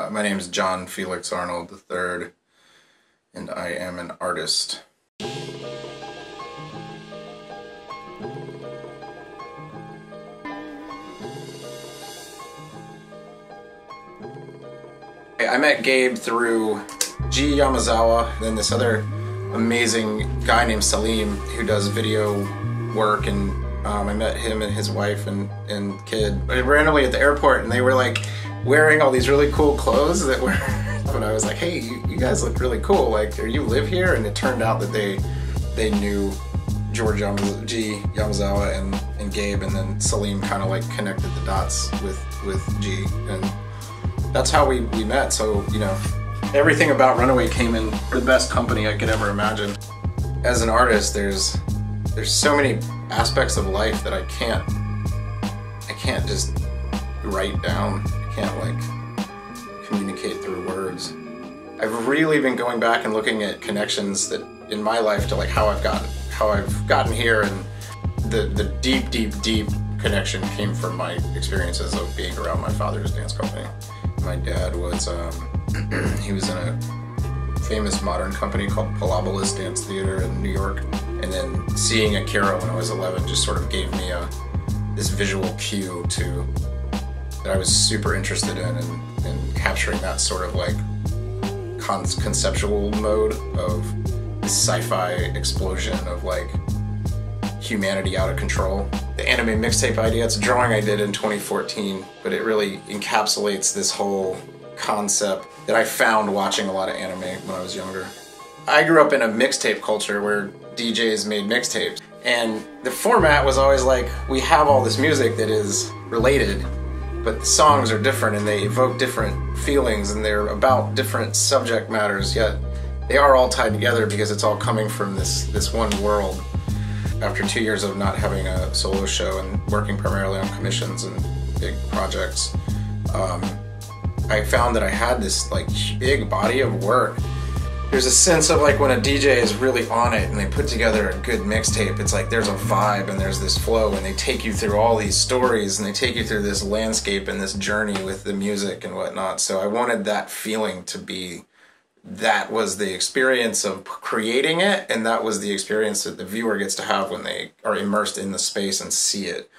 My name is John Felix Arnold III, and I am an artist. I met Gabe through G. Yamazawa, and then this other amazing guy named Salim who does video work, and I met him and his wife and kid randomly at the airport, and they were like wearing all these really cool clothes that were and I was like, hey, you guys look really cool, like, do you live here? And it turned out that they knew G. Yamazawa and Gabe, and then Salim kind of like connected the dots with G, and that's how we met. So, you know, everything about Runaway came in the best company I could ever imagine. As an artist, there's so many aspects of life that I can't just write down. I can't like communicate through words. I've really been going back and looking at connections that in my life to like how I've gotten here, and the deep connection came from my experiences of being around my father's dance company. My dad was he was in a famous modern company called Palabolis Dance Theater in New York, and then seeing Akira when I was 11 just sort of gave me this visual cue that I was super interested in, and capturing that sort of like conceptual mode of this sci-fi explosion of like humanity out of control. The anime mixtape idea, it's a drawing I did in 2014, but it really encapsulates this whole concept that I found watching a lot of anime when I was younger. I grew up in a mixtape culture where DJs made mixtapes, and the format was always like, we have all this music that is related, but the songs are different and they evoke different feelings and they're about different subject matters, yet they are all tied together because it's all coming from this one world. After 2 years of not having a solo show and working primarily on commissions and big projects, I found that I had this like big body of work. There's a sense of like when a DJ is really on it and they put together a good mixtape, it's like there's a vibe and there's this flow, and they take you through all these stories and they take you through this landscape and this journey with the music and whatnot. So I wanted that feeling to be, that was the experience of creating it, and that was the experience that the viewer gets to have when they are immersed in the space and see it.